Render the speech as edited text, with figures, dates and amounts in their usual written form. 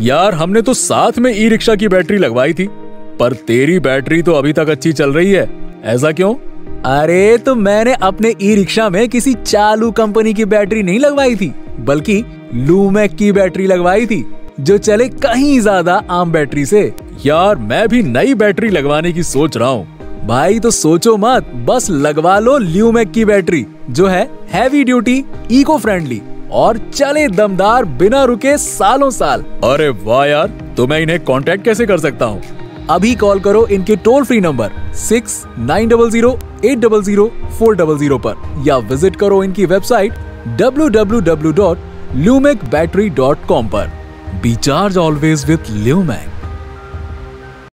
यार हमने तो साथ में ई रिक्शा की बैटरी लगवाई थी, पर तेरी बैटरी तो अभी तक अच्छी चल रही है, ऐसा क्यों? अरे तो मैंने अपने ई रिक्शा में किसी चालू कंपनी की बैटरी नहीं लगवाई थी, बल्कि लूमेक की बैटरी लगवाई थी, जो चले कहीं ज्यादा आम बैटरी से। यार मैं भी नई बैटरी लगवाने की सोच रहा हूँ। भाई तो सोचो मत, बस लगवा लो ल्यूमेक की बैटरी, जो है हैवी ड्यूटी, इको फ्रेंडली और चले दमदार बिना रुके सालों साल। अरे वाह यार, तो मैं इन्हें कांटेक्ट कैसे कर सकता हूँ? अभी कॉल करो इनके टोल फ्री नंबर 6900800400 पर, या विजिट करो इनकी वेबसाइट www.lumecbattery.com पर। Be charge always with ल्यूमेक।